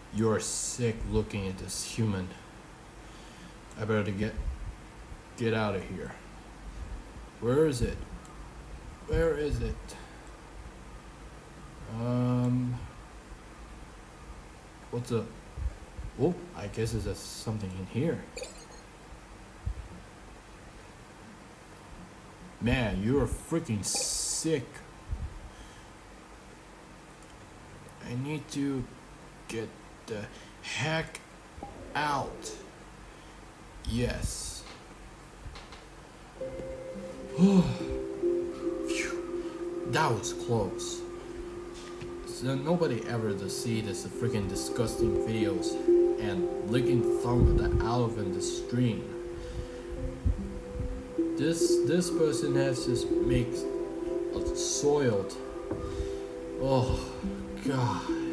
You're sick looking at this human. I better get out of here. Where is it? Where is it? What's up? Oh, I guess there's something in here. Man, you're freaking sick. I need to get the heck out. Yes. Phew, that was close. So nobody ever to see this freaking disgusting videos and licking thumb out of in the stream. This person has just makes a soiled. Oh God.